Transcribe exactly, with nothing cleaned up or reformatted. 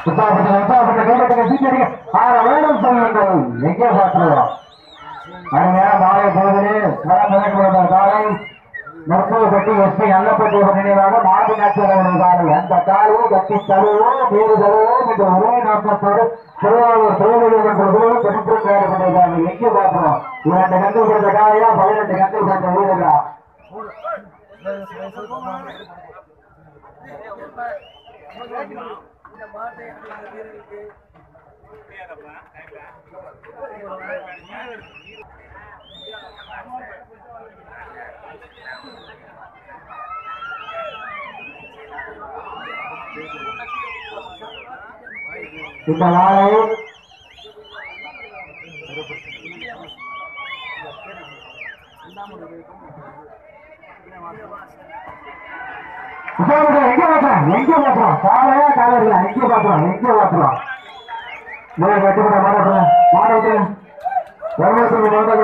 வேணும் சொல்லுங்கள் எங்கே பார்க்கிறோம் அருமையான மாலை பொழுதிலே காலை மருத்துவ கட்டி எஸ்பி நல்லப்பட்டி நினைவாக மாடு நாட்கள் காலை அந்த காலையை கட்டி தழுவோ வேறு தழுவோ என்ற ஒரே நோக்கத்தோடு திருவாரூர் திருவள்ளுவர் கொடுக்கிறோம் பெரும்புறம் வேறுபட்டிருக்காங்க எங்கே பார்க்கிறோம் இரண்டு கண்கள் கொண்ட காலையா பதினெட்டு கண்கள் கொண்ட வீரர்களா இந்த நாளை எங்க பாக்குறோம் எங்க பாக்குறோம் காலையா காலையா எங்க பாக்குறோம் எங்க பாக்குறோம் மாட மாட